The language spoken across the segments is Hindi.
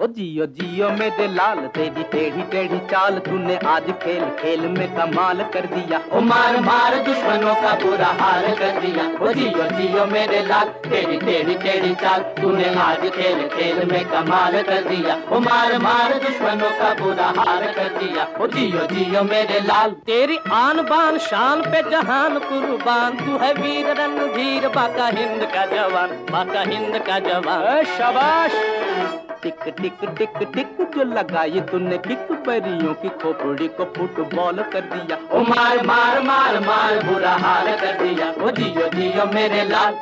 ओ जियो जियो मेरे लाल, तेरी टेढ़ी टेढ़ी चाल, तूने आज खेल खेल में कमाल कर दिया। ओ मार मार दुश्मनों का बुरा हाल कर दिया। ओ जियो जियो मेरे लाल, तेरी टेढ़ी टेढ़ी चाल, तूने आज खेल खेल में कमाल कर दिया। ओ मार मार दुश्मनों का बुरा हाल कर दिया। ओ जियो जियो मेरे लाल। तेरी आन बान शान पे जहान कुर्बान, तू है वीर रणधीर, बाका हिंद का जवान, बाका हिंद का जवान। शाबाश। टिक टिक टिक टिक जो लगाई तूने किक, परियों की खोपड़ी को फुटबॉल कर दिया। ओ मार मार मार मार बुरा हाल कर दिया। ओ जियो जियो मेरे लाल।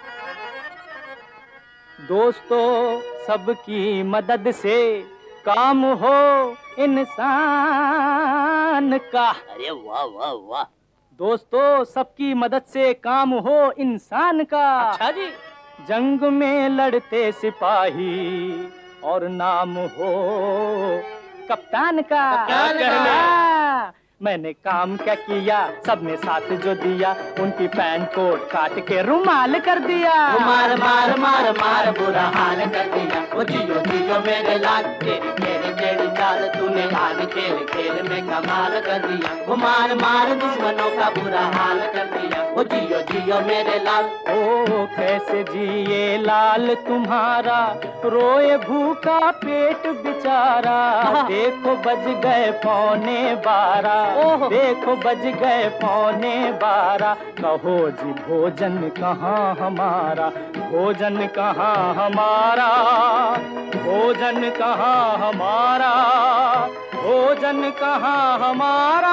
दोस्तों सबकी मदद से काम हो इंसान का। अरे वाह वाह वाह। दोस्तों सबकी मदद से काम हो इंसान का। अच्छा जी। जंग में लड़ते सिपाही और नाम हो कप्तान का। मैंने काम क्या किया, सबने साथ जो दिया, उनकी पैंट कोट काट के रुमाल कर दिया। मार मार मार मार बुरा हाल कर दिया। ओ जियो जियो मेरे लाल, तेरी तेरी तेरी चाल, तूने आज खेल खेल में कमाल कर दिया। ओ मार मार दुश्मनों का बुरा हाल कर दिया। ओ जियो जियो मेरे लाल। ओ कैसे जिए लाल तुम्हारा, रोए भूखा पेट बेचारा। देखो बज गए 11:15, देखो बज गए 11:15। कहो जी भोजन कहाँ हमारा, भोजन कहाँ हमारा, भोजन कहाँ हमारा, भोजन कहाँ हमारा।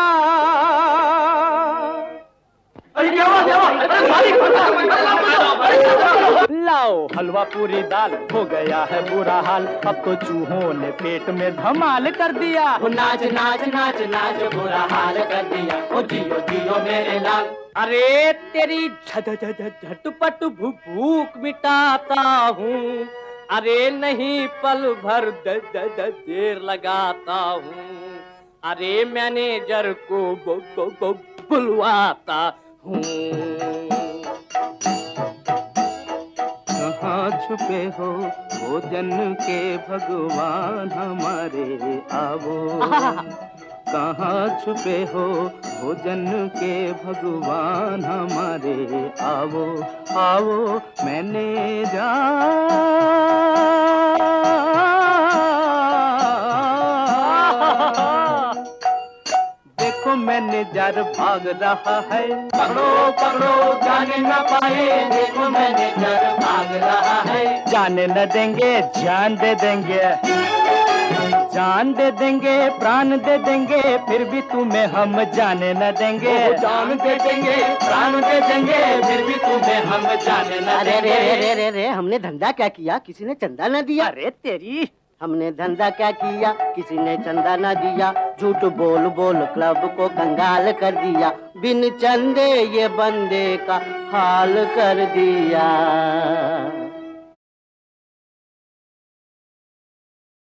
लाओ हलवा पूरी दाल, हो गया है बुरा हाल, अब तो चूहों ने पेट में धमाल कर दिया। ओ नाच नाच नाच नाच बुरा हाल कर दिया। ओ जियो जियो मेरे लाल। अरे तेरी झटपट भूख मिटाता हूँ, अरे नहीं पल भर देर लगाता हूँ, अरे मैनेजर को बुलवाता हूँ। कहाँ छुपे हो भोजन के भगवान हमारे, आवो। कहाँ छुपे हो भोजन के भगवान हमारे, आवो आवो। मैंने देखो मैनेजर भाग रहा है, पकड़ो पकड़ो जाने न पाए, देखो मैनेजर भाग रहा है। जाने न देंगे जान दे देंगे, जान दे देंगे प्राण दे देंगे, फिर भी तुम्हें हम जाने न देंगे। जान दे देंगे प्राण दे देंगे, फिर भी तुम्हें हम जाने न देंगे। अरे रे हमने धंधा क्या किया, किसी ने चंदा न दिया। अरे तेरी, हमने धंधा क्या किया, किसी ने चंदा न दिया। झूठ बोल बोल क्लब को कंगाल कर दिया, बिन चंदे ये बंदे का हाल कर दिया।